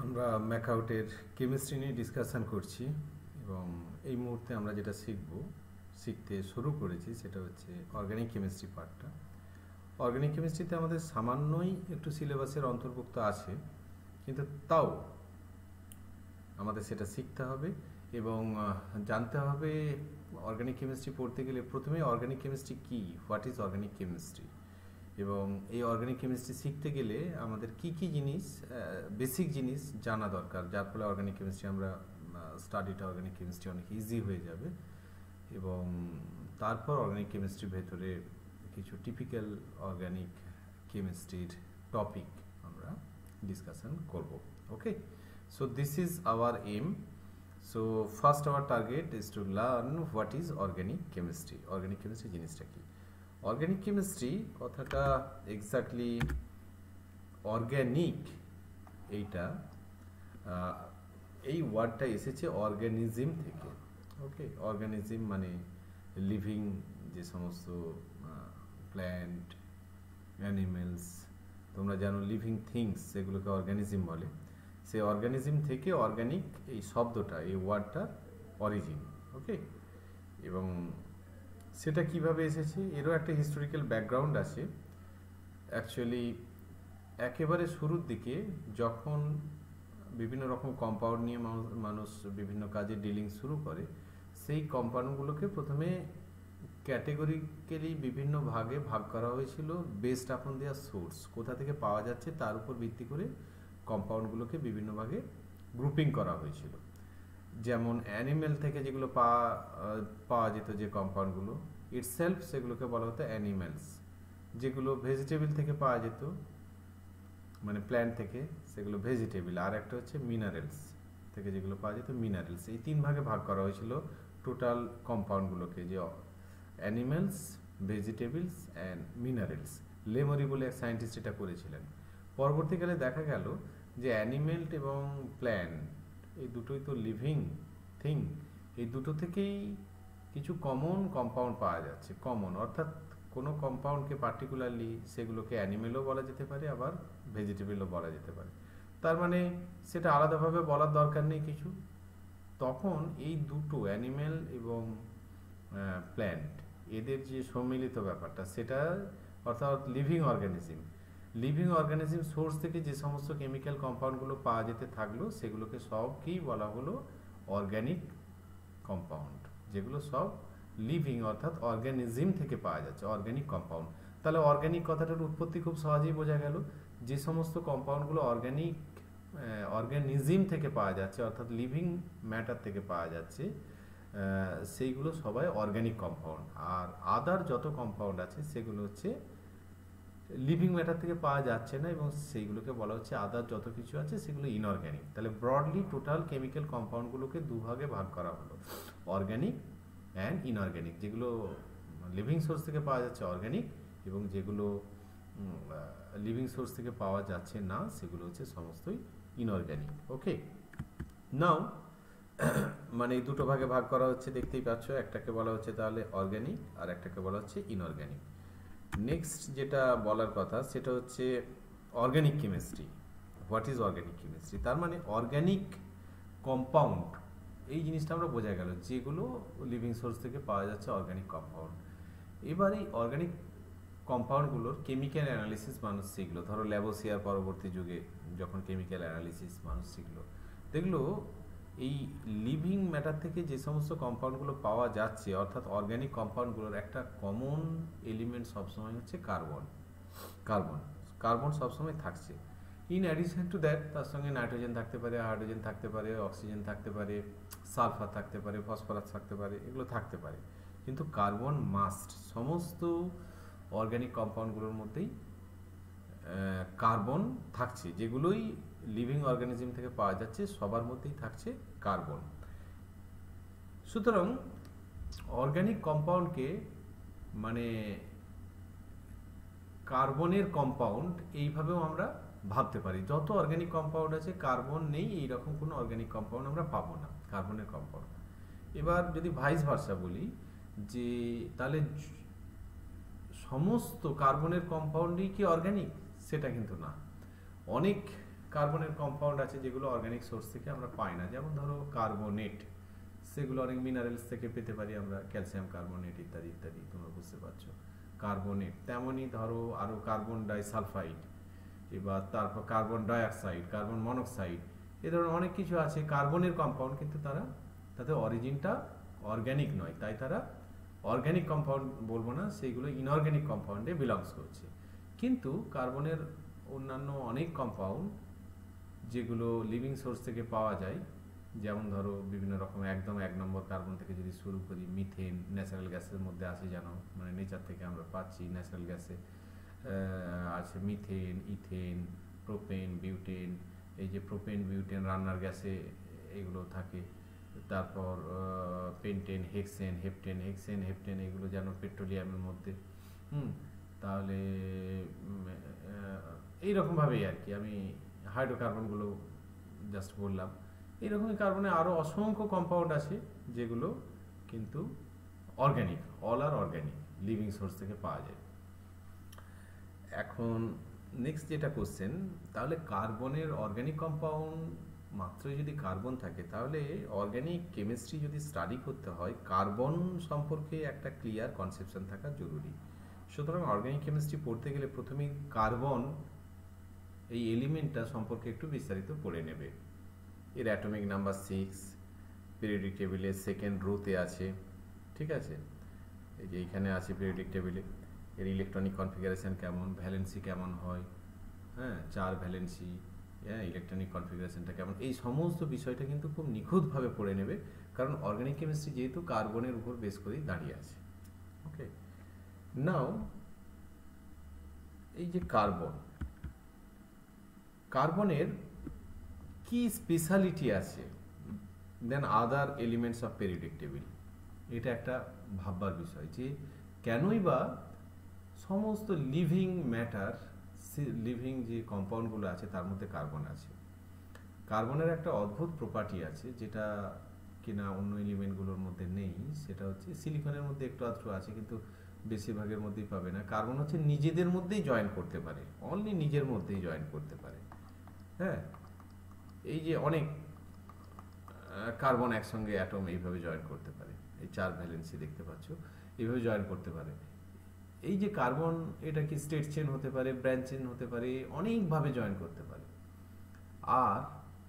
আমরা ম্যাকআউটের কেমিস্ট্রি নিয়ে ডিসকাশন করছি এবং এই মুহূর্তে আমরা যেটা শিখতে শুরু করেছি সেটা হচ্ছে অর্গানিক কেমিস্ট্রি পার্টটা। অর্গানিক কেমিস্ট্রিতে আমাদের সামান্যই একটু সিলেবাসের অন্তর্ভুক্ত আছে, কিন্তু তাও আমাদের সেটা শিখতে হবে এবং জানতে হবে অর্গানিক কেমিস্ট্রি পড়তে গেলে প্রথমে অর্গানিক কেমিস্ট্রি কী, হোয়াট ইজ অর্গানিক কেমিস্ট্রি, এবং এই অর্গানিক কেমিস্ট্রি শিখতে গেলে আমাদের কি কি জিনিস, বেসিক জিনিস জানা দরকার, যার ফলে অর্গানিক কেমিস্ট্রি আমরা স্টাডিটা অর্গানিক কেমিস্ট্রি অনেক ইজি হয়ে যাবে। এবং তারপর অর্গানিক কেমিস্ট্রির ভেতরে কিছু টিপিক্যাল অর্গানিক কেমিস্ট্রির টপিক আমরা ডিসকাশন করব। Okay, so this is our aim. So first our target is to learn what is organic chemistry. Organic chemistry জিনিসটা কি? অর্গানিক কেমিস্ট্রি কথাটা এক্স্যাক্টলি অর্গ্যানিক, এইটা এই ওয়ার্ডটা এসেছে অর্গানিজম থেকে। ওকে, অর্গানিজম মানে লিভিং যে সমস্ত প্ল্যান্ট, অ্যানিমেলস, তোমরা জানো লিভিং থিংস, সেগুলোকে অর্গানিজম বলে। সেই অর্গানিজম থেকে অর্গানিক এই শব্দটা, এই ওয়ার্ডটার অরিজিন। ওকে, এবং সেটা কিভাবে এসেছে এরও একটা হিস্টোরিক্যাল ব্যাকগ্রাউন্ড আছে। অ্যাকচুয়ালি একেবারে শুরুর দিকে যখন বিভিন্ন রকম কম্পাউন্ড নিয়ে মানুষ বিভিন্ন কাজে ডিলিং শুরু করে, সেই কম্পাউন্ডগুলোকে প্রথমে ক্যাটেগরিক্যালি বিভিন্ন ভাগে ভাগ করা হয়েছিল বেসড আপন দেয়ার সোর্স, কোথা থেকে পাওয়া যাচ্ছে তার উপর ভিত্তি করে কম্পাউন্ডগুলোকে বিভিন্ন ভাগে গ্রুপিং করা হয়েছিল। যেমন অ্যানিমেল থেকে যেগুলো পাওয়া যেত, যে কম্পাউন্ডগুলো ইটসেলফ, সেগুলোকে বলা হতো অ্যানিমেলস। যেগুলো ভেজিটেবল থেকে পাওয়া যেত, মানে প্ল্যান্ট থেকে, সেগুলো ভেজিটেবল। আর একটা হচ্ছে মিনারেলস থেকে যেগুলো পাওয়া যেত, মিনারেলস। এই তিন ভাগে ভাগ করা হয়েছিল টোটাল কম্পাউন্ডগুলোকে, যে animals, vegetables and minerals. Lemery বলে এক সায়েন্টিস্ট এটা করেছিলেন। পরবর্তীকালে দেখা গেল যে অ্যানিমেল এবং প্ল্যান্ট এই দুটোই তো লিভিং থিং, এই দুটো থেকেই কিছু কমন কম্পাউন্ড পাওয়া যাচ্ছে। কমন অর্থাৎ কোনো কম্পাউন্ডকে পার্টিকুলারলি সেগুলোকে অ্যানিমেলও বলা যেতে পারে, আবার ভেজিটেবলও বলা যেতে পারে। তার মানে সেটা আলাদাভাবে বলার দরকার নেই কিছু। তখন এই দুটো অ্যানিমেল এবং প্ল্যান্ট, এদের যে সম্মিলিত ব্যাপারটা, সেটা অর্থাৎ living organism. Living organism source থেকে যে সমস্ত কেমিক্যাল কম্পাউন্ডগুলো পাওয়া যেতে থাকলো, সেগুলোকে সবকেই বলা হলো অর্গানিক কম্পাউন্ড, যেগুলো সব লিভিং অর্থাৎ অর্গানিজম থেকে পাওয়া যাচ্ছে, অর্গানিক কম্পাউন্ড। তাহলে অর্গানিক কথাটার উৎপত্তি খুব সহজেই বোঝা গেল। যে সমস্ত কম্পাউন্ডগুলো অর্গানিজম থেকে পাওয়া যাচ্ছে, অর্থাৎ লিভিং ম্যাটার থেকে পাওয়া যাচ্ছে, সেইগুলো সবাই অর্গানিক কম্পাউন্ড। আর আদার যত কম্পাউন্ড আছে সেগুলো হচ্ছে লিভিং ম্যাটার থেকে পাওয়া যাচ্ছে না, এবং সেইগুলোকে বলা হচ্ছে আদার যত কিছু আছে সেগুলো ইনঅর্গ্যানিক। তাহলে ব্রডলি টোটাল কেমিক্যাল কম্পাউন্ডগুলোকে দুভাগে ভাগ করা হলো, অর্গ্যানিক অ্যান্ড ইনঅর্গ্যানিক। যেগুলো লিভিং সোর্স থেকে পাওয়া যাচ্ছে অর্গ্যানিক, এবং যেগুলো লিভিং সোর্স থেকে পাওয়া যাচ্ছে না সেগুলো হচ্ছে সমস্তই ইনঅর্গ্যানিক। ওকে, নাও মানে এই দুটো ভাগে ভাগ করা হচ্ছে, দেখতেই পাচ্ছ। একটাকে বলা হচ্ছে তাহলে অর্গ্যানিক, আর একটাকে বলা হচ্ছে ইনঅর্গ্যানিক। নেক্সট যেটা বলার কথা সেটা হচ্ছে organic chemistry. What is organic chemistry? তার মানে অর্গানিক কম্পাউন্ড, এই জিনিসটা আমরা বোঝা গেল, যেগুলো লিভিং সোর্স থেকে পাওয়া যাচ্ছে অর্গানিক কম্পাউন্ড। এবার এই অর্গানিক কম্পাউন্ডগুলোর কেমিক্যাল অ্যানালিসিস মানুষ শিখলো। ধরো ল্যাবোসিয়ার পরবর্তী যুগে যখন কেমিক্যাল অ্যানালিসিস মানুষ শিখলো, দেখলো এই লিভিং ম্যাটার থেকে যে সমস্ত কম্পাউন্ডগুলো পাওয়া যাচ্ছে, অর্থাৎ অর্গানিক কম্পাউন্ডগুলোর একটা কমন এলিমেন্ট সবসময় হচ্ছে কার্বন। কার্বন সবসময় থাকছে। ইন অ্যাডিশন টু দ্যাট, তার সঙ্গে নাইট্রোজেন থাকতে পারে, হাইড্রোজেন থাকতে পারে, অক্সিজেন থাকতে পারে, সালফার থাকতে পারে, ফসফরাস থাকতে পারে, এগুলো থাকতে পারে। কিন্তু কার্বন মাস্ট, সমস্ত অর্গানিক কম্পাউন্ডগুলোর মধ্যেই কার্বন থাকছে। যেগুলোই লিভিং অর্গানিজম থেকে পাওয়া যাচ্ছে সবার মধ্যেই থাকছে কার্বন। সুতরাং অর্গানিক কম্পাউন্ডকে মানে কার্বনের কম্পাউন্ড এইভাবেও আমরা ভাবতে পারি। যত অর্গানিক কম্পাউন্ড আছে কার্বন নেই এইরকম কোনো অর্গানিক কম্পাউন্ড আমরা পাবো না, কার্বনের কম্পাউন্ড। এবার যদি ভাইস ভার্সা বলি, যে তাহলে সমস্ত কার্বনের কম্পাউন্ডই কি অর্গানিক? সেটা কিন্তু না। অনেক কার্বনের কম্পাউন্ড আছে যেগুলো অর্গানিক সোর্স থেকে আমরা পাই না, যেমন ধরো কার্বনেট, সেগুলো অনেক মিনারেলস থেকে পেতে পারি আমরা, ক্যালসিয়াম কার্বনেট ইত্যাদি ইত্যাদি, তোমরা বুঝতে পারছো। কার্বনেট তেমনই ধরো আরও কার্বন ডাইসালফাইড, এবার তারপর কার্বন ডাইঅক্সাইড, কার্বন মনোক্সাইড, এ ধরনের অনেক কিছু আছে কার্বনের কম্পাউন্ড, কিন্তু তাদের অরিজিনটা অর্গ্যানিক নয়, তাই তারা অর্গ্যানিক কম্পাউন্ড বলবো না, সেইগুলো ইনঅর্গ্যানিক কম্পাউন্ডে বিলংস করছে। কিন্তু কার্বনের অন্যান্য অনেক কম্পাউন্ড যেগুলো লিভিং সোর্স থেকে পাওয়া যায়, যেমন ধরো বিভিন্ন রকম একদম 1 নম্বর কার্বন থেকে যদি শুরু করি, মিথেন ন্যাচারাল গ্যাসের মধ্যে আছে, জানো, মানে নেচার থেকে আমরা পাচ্ছি ন্যাচারাল গ্যাসে আছে মিথেন, ইথেন, প্রোপেন, বিউটেন, এই যে প্রোপেন বিউটেন রান্নার গ্যাসে এগুলো থাকে। তারপর পেন্টেন, হেক্সেন, হেপ্টেন এগুলো যেন পেট্রোলিয়ামের মধ্যে। তাহলে এইরকমভাবেই আর কি আমি হাইড্রোকার্বনগুলো জাস্ট বললাম। এইরকমই কার্বনে আরও অসংখ্য কম্পাউন্ড আছে যেগুলো কিন্তু organic, all are organic, living source থেকে পাওয়া যায়। এখন নেক্সট যেটা কোশ্চেন, তাহলে কার্বনের অর্গ্যানিক কম্পাউন্ড মাত্রই যদি কার্বন থাকে, তাহলে অর্গ্যানিক কেমিস্ট্রি যদি স্টাডি করতে হয়, কার্বন সম্পর্কে একটা ক্লিয়ার কনসেপশন থাকা জরুরি। সুতরাং অর্গ্যানিক কেমিস্ট্রি পড়তে গেলে প্রথমেই কার্বন এই এলিমেন্টটা সম্পর্কে একটু বিস্তারিত পড়ে নেবে। এর অ্যাটমিক নাম্বার 6 পিরিয়ডিক টেবিলের সেকেন্ড রোতে আছে, ঠিক আছে, এই যে এইখানে আছে পিরিয়ডিক টেবিলে। এর ইলেকট্রনিক কনফিগারেশন কেমন, ভ্যালেন্সি কেমন হয়, হ্যাঁ 4 ভ্যালেন্সি, হ্যাঁ ইলেকট্রনিক কনফিগারেশনটা কেমন, এই সমস্ত বিষয়টা কিন্তু খুব নিখুঁতভাবে পড়ে নেবে, কারণ অর্গানিক কেমিস্ট্রি যেহেতু কার্বনের উপর বেস করেই দাঁড়িয়ে আছে। ওকে, নাও এই যে কার্বনের কি স্পেশালিটি আছে than other elements of periodic table, এটা একটা ভাববার বিষয় যে কেনই বা সমস্ত লিভিং ম্যাটার, লিভিং যে কম্পাউন্ডগুলো আছে তার মধ্যে কার্বন আছে। কার্বনের একটা অদ্ভুত প্রপার্টি আছে যেটা কিনা অন্য এলিমেন্টগুলোর মধ্যে নেই, সেটা হচ্ছে সিলিকনের মধ্যে একটু আধটু আছে, কিন্তু বেশিরভাগের মধ্যেই পাবে না। কার্বন হচ্ছে নিজেদের মধ্যেই জয়েন করতে পারে, অনলি নিজের মধ্যেই জয়েন করতে পারে। হ্যাঁ, এই যে অনেক কার্বন একসঙ্গে অ্যাটম এইভাবে জয়েন করতে পারে, এই 4 ভ্যালেন্সি দেখতে পাচ্ছ, এইভাবে জয়েন করতে পারে। এই যে কার্বন, এটা কি স্টেট চেন হতে পারে, ব্রাঞ্চ চেন হতে পারে, অনেকভাবে জয়েন করতে পারে। আর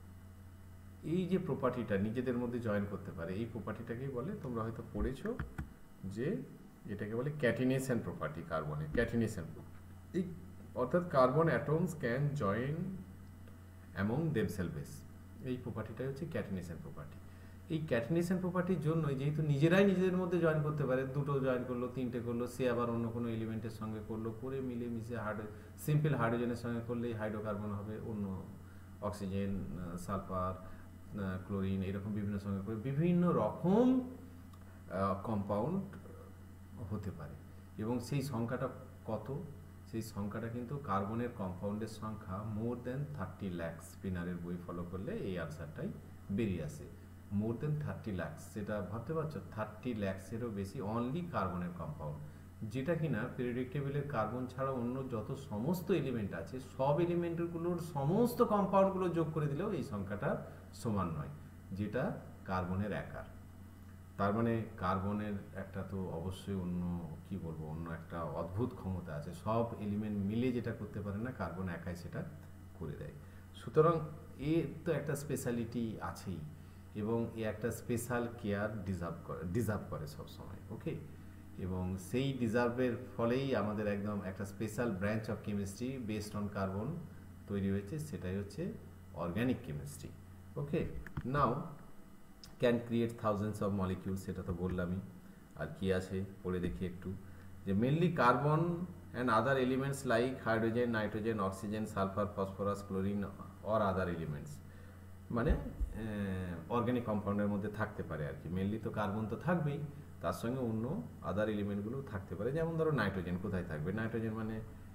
এই যে প্রপার্টিটা নিজেদের মধ্যে জয়েন করতে পারে, এই প্রপার্টিটাকেই বলে, তোমরা হয়তো পড়েছো যে এটাকে বলে ক্যাটিনেশন প্রপার্টি, কার্বনের ক্যাটিনেশন। এই অর্থাৎ carbon atoms can join among themselves, এই প্রপার্টিটাই হচ্ছে ক্যাটিনেশন প্রপার্টি। এই ক্যাটিনেশন প্রপার্টির জন্যই, যেহেতু নিজেরাই নিজেদের মধ্যে জয়েন করতে পারে, 2টো জয়েন করলো, 3টে করলো, সে আবার অন্য কোনো এলিমেন্টের সঙ্গে করলো, করে মিলে মিশে সিম্পল হাইড্রোজেনের সঙ্গে করলেই হাইড্রোকার্বন হবে, অন্য অক্সিজেন, সালফার, ক্লোরিন, এরকম বিভিন্ন সঙ্গে করে বিভিন্ন রকম কম্পাউন্ড হতে পারে। এবং সেই সংখ্যাটা কত, সেই সংখ্যাটা কিন্তু কার্বনের কম্পাউন্ডের সংখ্যা মোর দেন 30 লাখ। স্পিনারের বই ফলো করলে এই আনসারটাই বেরিয়ে আসে, মোর দেন 30 লাখ। সেটা ভাবতে পারছো, 30 লাখেরও বেশি অনলি কার্বনের কম্পাউন্ড, যেটা কিনা পিরিয়ডিক টেবিলের কার্বন ছাড়া অন্য যত সমস্ত এলিমেন্ট আছে সব এলিমেন্টগুলোর সমস্ত কম্পাউন্ডগুলো যোগ করে দিলেও এই সংখ্যাটা সমান নয়, যেটা কার্বনের একার। তার মানে কার্বনের একটা তো অবশ্যই অন্য কি বলবো, অন্য একটা অদ্ভুত ক্ষমতা আছে, সব এলিমেন্ট মিলে যেটা করতে পারে না কার্বন একাই সেটা করে দেয়। সুতরাং এর তো একটা স্পেশালিটি আছেই, এবং এ একটা স্পেশাল কেয়ার ডিজার্ভ করে সবসময়। ওকে, এবং সেই ডিজার্ভের ফলেই আমাদের একদম একটা special branch of chemistry based on carbon তৈরি হয়েছে, সেটাই হচ্ছে organic chemistry. Okay, now can create thousands of molecules, সেটা তো বললামই। আর কি আছে পড়ে দেখি একটু, যে mainly carbon and other elements like hydrogen, nitrogen, oxygen, sulphur, phosphorus, chlorine or other elements, মানে অর্গ্যানিক কম্পাউন্ডের মধ্যে থাকতে পারে আর কি। মেনলি তো কার্বন তো থাকবেই, তার সঙ্গে অন্য আদার এলিমেন্টগুলো থাকতে পারে। যেমন ধরো নাইট্রোজেন কোথায় থাকবে, নাইট্রোজেন মানে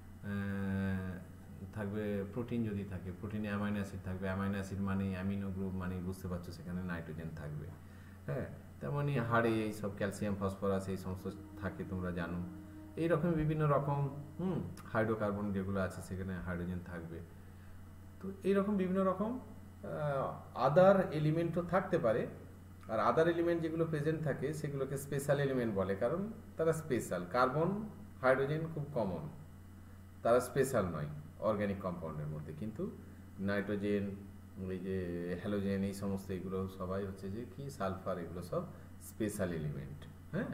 থাকবে প্রোটিন, যদি থাকে প্রোটিনে অ্যামাইনো অ্যাসিড থাকবে, অ্যামাইনো অ্যাসিড মানে অ্যামিনো গ্রুপ, মানে বুঝতে পারছো সেখানে নাইট্রোজেন থাকবে। হ্যাঁ, তেমনই হাড়ে এই সব ক্যালসিয়াম, ফসফরাস এই সমস্ত থাকে, তোমরা জানো। এইরকম বিভিন্ন রকম হাইড্রোকার্বন যেগুলো আছে সেখানে হাইড্রোজেন থাকবে। তো তো এইরকম বিভিন্ন রকম আদার এলিমেন্টও থাকতে পারে, আর আদার এলিমেন্ট যেগুলো প্রেজেন্ট থাকে সেগুলোকে স্পেশাল এলিমেন্ট বলে, কারণ তারা স্পেশাল। কার্বন হাইড্রোজেন খুব কমন, তারা স্পেশাল নয় অর্গ্যানিক কম্পাউন্ডের মধ্যে, কিন্তু নাইট্রোজেন, ওই যে হ্যালোজেন, এই সমস্ত এগুলো সবাই হচ্ছে যে কি সালফার, এগুলো সব স্পেশাল এলিমেন্ট। হ্যাঁ,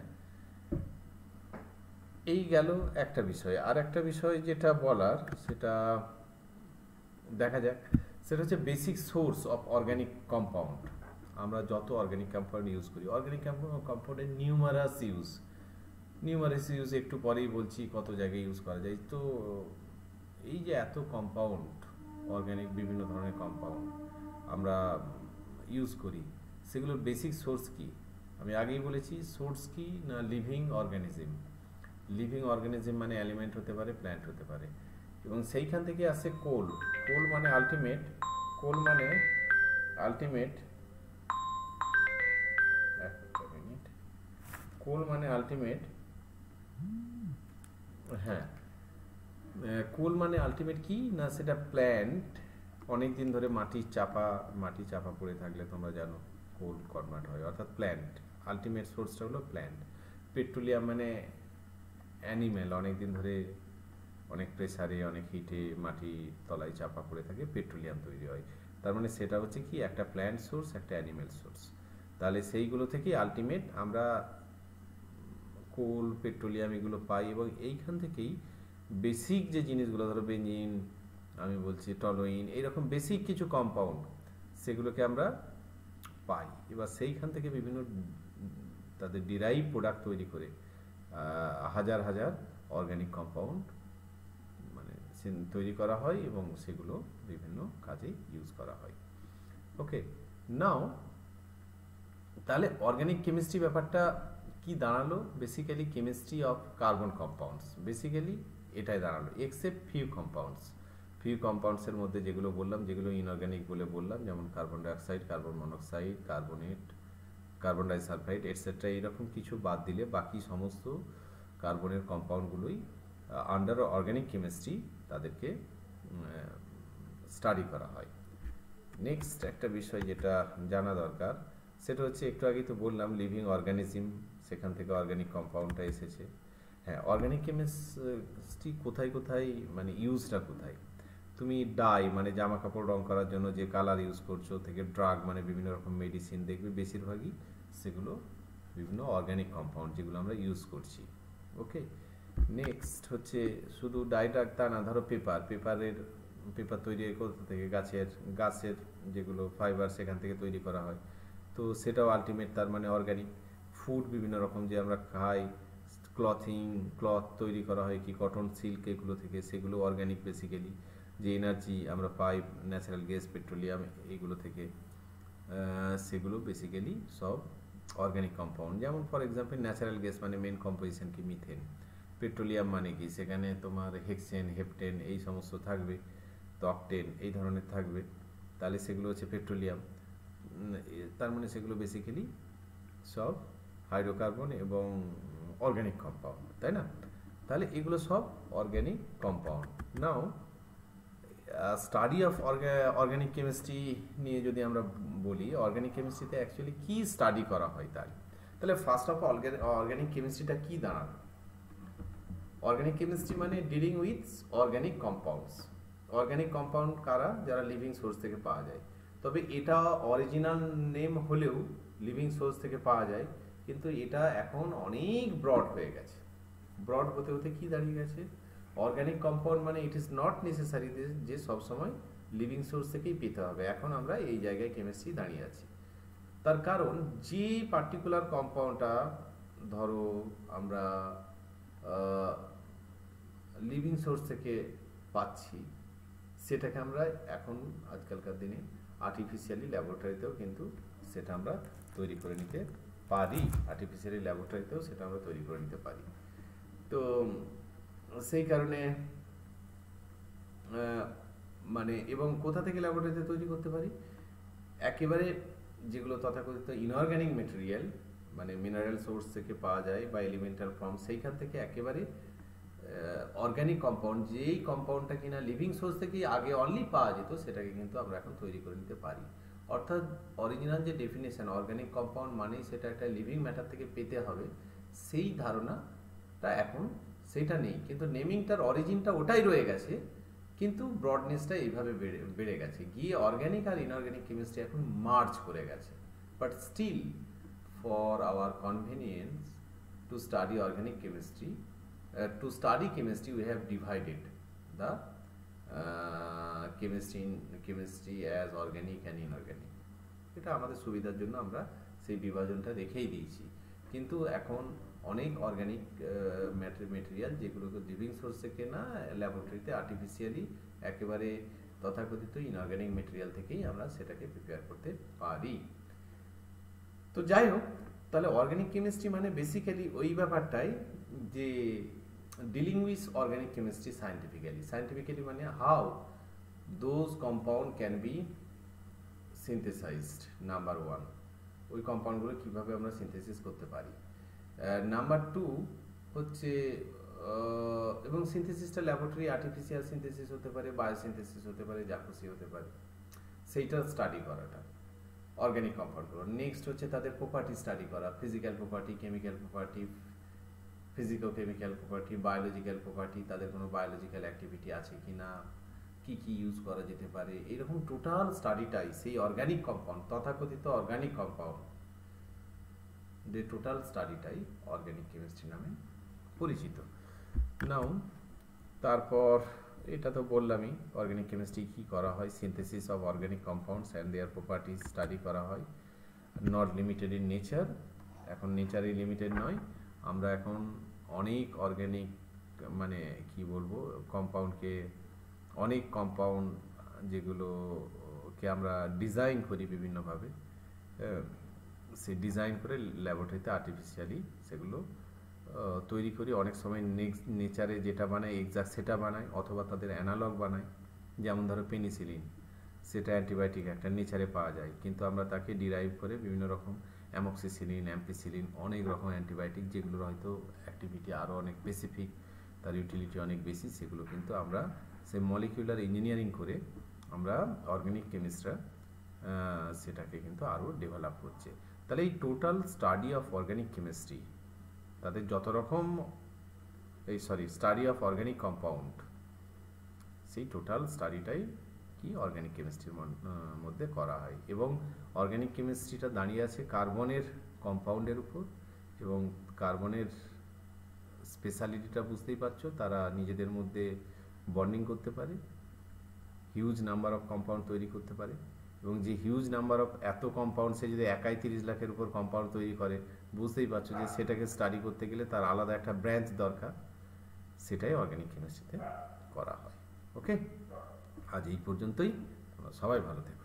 এই গেল একটা বিষয়। আর একটা বিষয় যেটা বলার সেটা দেখা যাক, সেটা হচ্ছে basic source of organic compound. আমরা যত অর্গ্যানিক কম্পাউন্ড ইউজ করি, অর্গ্যানিক কম্পাউন্ডের নিউমারাস ইউজ একটু পরেই বলছি কত জায়গায় ইউজ করা যায়। তো এই যে এত কম্পাউন্ড, অর্গ্যানিক বিভিন্ন ধরনের কম্পাউন্ড আমরা ইউজ করি, সেগুলোর বেসিক সোর্স কি? আমি আগেই বলেছি সোর্স কি না, লিভিং অর্গানিজম। লিভিং অর্গানিজম মানে এলিমেন্ট হতে পারে, প্ল্যান্ট হতে পারে, এবং সেইখান থেকে আসে কোল। কোল মানে আলটিমেট, হ্যাঁ, কোল মানে আলটিমেট কি না, সেটা প্ল্যান্ট অনেক দিন ধরে মাটি চাপা পড়ে থাকলে তোমরা জানো কোল কনভার্ট হয়, অর্থাৎ প্ল্যান্ট। আলটিমেট সোর্সটা হলো প্ল্যান্ট। পেট্রোলিয়াম মানে অ্যানিমেল, অনেক দিন ধরে অনেক প্রেসারে, অনেক হিটে মাটি তলায় চাপা পড়ে থাকে, পেট্রোলিয়াম তৈরি হয়। তার মানে সেটা হচ্ছে কি একটা প্ল্যান্ট সোর্স, একটা অ্যানিমেল সোর্স। তাহলে সেইগুলো থেকেই আলটিমেট আমরা কোল, পেট্রোলিয়াম এগুলো পাই, এবং এইখান থেকেই বেসিক যে জিনিসগুলো, ধরো বেঞ্জিন, আমি বলছি টলোইন, এইরকম বেসিক কিছু কম্পাউন্ড সেগুলোকে আমরা পাই। এবার সেইখান থেকে বিভিন্ন তাদের ডিরাইভ প্রোডাক্ট তৈরি করে হাজার হাজার অর্গ্যানিক কম্পাউন্ড মানে তৈরি করা হয়, এবং সেগুলো বিভিন্ন কাজে ইউজ করা হয়। ওকে, নাও তাহলে অর্গ্যানিক কেমিস্ট্রি ব্যাপারটা কি দাঁড়ালো? Basically chemistry of carbon compounds, basically এটাই দাঁড়ালো, এক্সেপ্ট ফিউ কম্পাউন্ডসের মধ্যে যেগুলো বললাম, যেগুলো ইনঅর্গ্যানিক বলে বললাম, যেমন carbon dioxide, carbon monoxide, carbonate, carbon disulphide etcetera, এইরকম কিছু বাদ দিলে বাকি সমস্ত কার্বনের কম্পাউন্ডগুলোই আন্ডার অর্গ্যানিক কেমিস্ট্রি তাদেরকে স্টাডি করা হয়। নেক্সট একটা বিষয় যেটা জানা দরকার, সেটা হচ্ছে একটু আগেই তো বললাম লিভিং অর্গানিজম, সেখান থেকে অর্গ্যানিক কম্পাউন্ডটা এসেছে। হ্যাঁ, অর্গ্যানিক কেমিস্ট্রি কোথায় কোথায় মানে ইউজটা কোথায়? তুমি ডাই মানে জামা কাপড় রং করার জন্য যে কালার ইউজ করছো, থেকে ড্রাগ মানে বিভিন্ন রকম মেডিসিন, দেখবে বেশিরভাগই সেগুলো বিভিন্ন অর্গ্যানিক কম্পাউন্ড যেগুলো আমরা ইউজ করছি। ওকে, নেক্সট হচ্ছে শুধু ডাইটা তা না, ধরো পেপার তৈরি করতে থেকে গাছের যেগুলো ফাইবার সেখান থেকে তৈরি করা হয়, তো সেটাও আলটিমেট তার মানে অর্গ্যানিক। ফুড বিভিন্ন রকম যে আমরা খাই, ক্লথ তৈরি করা হয় কি কটন, সিল্ক, এগুলো থেকে, সেগুলো অর্গ্যানিক বেসিক্যালি। যে এনার্জি আমরা পাই ন্যাচারাল গ্যাস, পেট্রোলিয়াম, এইগুলো থেকে, সেগুলো বেসিক্যালি সব অর্গ্যানিক কম্পাউন্ড। যেমন ফর এক্সাম্পল ন্যাচারাল গ্যাস মানে মেন কম্পোজিশন কি মিথেন, পেট্রোলিয়াম মানে কি সেখানে তোমার হেক্সেন, হেপটেন এই সমস্ত থাকবে, তো অকটেন এই ধরনের থাকবে, তাহলে সেগুলো হচ্ছে পেট্রোলিয়াম। তার মানে সেগুলো বেসিক্যালি সব হাইড্রোকার্বন এবং অর্গ্যানিক কম্পাউন্ড, তাই না? তাহলে এগুলো সব organic compound. Now study of organic chemistry নিয়ে যদি আমরা বলি, অর্গ্যানিক কেমিস্ট্রিতে অ্যাকচুয়ালি কি স্টাডি করা হয় তাহলে ফার্স্ট অফ অর্গ্যানিক কেমিস্ট্রিটা কি দাঁড়ানো? অর্গ্যানিক কেমিস্ট্রি মানে dealing with organic compounds. Organic compound কারা? যারা লিভিং সোর্স থেকে পাওয়া যায়। তবে এটা অরিজিনাল নেম হলেও লিভিং সোর্স থেকে পাওয়া যায়, কিন্তু এটা এখন অনেক ব্রড হয়ে গেছে। ব্রড হতে হতে কি দাঁড়িয়ে গেছে? অর্গ্যানিক কম্পাউন্ড মানে ইট ইজ নট নেসেসারি যে সবসময় লিভিং সোর্স থেকেই পেতে হবে। এখন আমরা এই জায়গায় কেমিস্ট্রি দাঁড়িয়ে আছি। তার কারণ যে পার্টিকুলার কম্পাউন্ডটা ধরো আমরা লিভিং সোর্স থেকে পাচ্ছি, সেটাকে আমরা এখন আজকালকার দিনে আর্টিফিশিয়ালি ল্যাবরেটরিতেও কিন্তু সেটা আমরা তৈরি করে নিতে পারি, তো সেই কারণে মানে এবং কোথা থেকে ল্যাবরেটরিতে তৈরি করতে পারি? একেবারে যেগুলো তথাকথিত ইনঅর্গ্যানিক মেটেরিয়াল মানে মিনারেল সোর্স থেকে পাওয়া যায় বা এলিমেন্টাল ফর্ম, সেইখান থেকে একেবারে অর্গানিক কম্পাউন্ড, যেই কম্পাউন্ডটা কিনা লিভিং সোর্স থেকে আগে অনলি পাওয়া যেত, সেটাকে কিন্তু আমরা এখন তৈরি করে নিতে পারি। অর্থাৎ অরিজিনাল যে ডেফিনেশন অর্গানিক কম্পাউন্ড মানেই সেটা একটা লিভিং ম্যাটার থেকে পেতে হবে, সেই ধারণাটা এখন সেটা নেই, কিন্তু নেমিংটার অরিজিনটা ওটাই রয়ে গেছে, কিন্তু ব্রডনেসটা এইভাবে বেড়ে গেছে গিয়ে অর্গানিক আর ইনঅর্গানিক কেমিস্ট্রি এখন মার্জ করে গেছে। But still for our convenience to study organic chemistry, to study chemistry we have divided the chemistry as organic and inorganic. এটা আমাদের সুবিধার জন্য আমরা সেই বিভাজনটা রেখেই দিয়েছি, কিন্তু এখন অনেক অর্গানিক ম্যাটেরিয়াল যেগুলোকে লিভিং সোর্স থেকে না, ল্যাবরেটরিতে আর্টিফিশিয়ালি একেবারে তথাকথিত ইনঅর্গানিক ম্যাটেরিয়াল থেকেই আমরা সেটাকে প্রিপেয়ার করতে পারি। তো যাই হোক, তাহলে অর্গানিক কেমিস্ট্রি মানে বেসিক্যালি ওই ব্যাপারটাই যে dealing with organic chemistry scientifically মানে how those compound can be synthesized, number one, ওই কম্পাউন্ডগুলো কীভাবে আমরা সিনথেসিস করতে পারি। নাম্বার টু হচ্ছে, এবং সিনথেসিসটা ল্যাবরেটরি আর্টিফিশিয়াল সিনথেসিস হতে পারে, বায়োসিনথেসিস হতে পারে, যা খুশি হতে পারে, সেইটা স্টাডি করাটা অর্গানিক কম্পাউন্ডগুলো। নেক্সট হচ্ছে তাদের প্রপার্টি স্টাডি করা, physical property, chemical property, physico chemical property, biological property, তাদের কোনো বায়োলজিক্যাল অ্যাক্টিভিটি আছে কি না, কী কী ইউজ করা যেতে পারে, এরকম টোটাল স্টাডিটাই সেই অর্গানিক কম্পাউন্ড, তথাকথিত অর্গানিক কম্পাউন্ড, যে টোটাল স্টাডিটাই অর্গানিক কেমিস্ট্রি নামে পরিচিত। নাও তারপর এটা তো বললামই অর্গানিক কেমিস্ট্রি কী করা হয়, synthesis of organic compounds and their properties study করা হয়, নট লিমিটেড ইন নেচার, এখন নেচারই লিমিটেড নয়, আমরা এখন অনেক অর্গানিক মানে কি বলবো কম্পাউন্ডকে, অনেক কম্পাউন্ড যেগুলোকে আমরা ডিজাইন করি বিভিন্নভাবে, সে ডিজাইন করে ল্যাবরেটরিতে আর্টিফিশিয়ালি সেগুলো তৈরি করি, অনেক সময় নেচারে যেটা বানায় এক্সাক্ট সেটা বানায়, অথবা তাদের অ্যানালগ বানায়, যেমন ধরো পেনিসিলিন, সেটা অ্যান্টিবায়োটিক একটা নেচারে পাওয়া যায়, কিন্তু আমরা তাকে ডিরাইভ করে বিভিন্ন রকম অ্যামক্সিসিলিন, অ্যাম্পিসিলিন, অনেক রকম অ্যান্টিবায়োটিক যেগুলোর হয়তো অ্যাক্টিভিটি আরও অনেক স্পেসিফিক, তার ইউটিলিটি অনেক বেশি, সেগুলো কিন্তু আমরা সে মলিকিউলার ইঞ্জিনিয়ারিং করে আমরা অর্গানিক কেমিস্ট্রা সেটাকে কিন্তু আরও ডেভেলপ করছে। তাহলে এই total study of organic chemistry, তাদের যত রকম স্টাডি অফ অর্গানিক কম্পাউন্ড, সেই টোটাল স্টাডিটাই কি অর্গানিক কেমিস্ট্রির মধ্যে করা হয়। এবং অর্গানিক কেমিস্ট্রিটা দাঁড়িয়ে আছে কার্বনের কম্পাউন্ডের উপর, এবং কার্বনের স্পেশালিটিটা বুঝতেই পারছো, তারা নিজেদের মধ্যে বন্ডিং করতে পারে, হিউজ নাম্বার অফ কম্পাউন্ড তৈরি করতে পারে, এবং যে হিউজ নাম্বার অফ এত কম্পাউন্ড সে যদি একাই 30 লাখের উপর কম্পাউন্ড তৈরি করে, বুঝতেই পারছো যে সেটাকে স্টাডি করতে গেলে তার আলাদা একটা ব্রাঞ্চ দরকার, সেটাই অর্গানিক কেমিস্ট্রিতে করা হয়। ওকে, আজ এই পর্যন্তই, সবাই ভালো থেকো।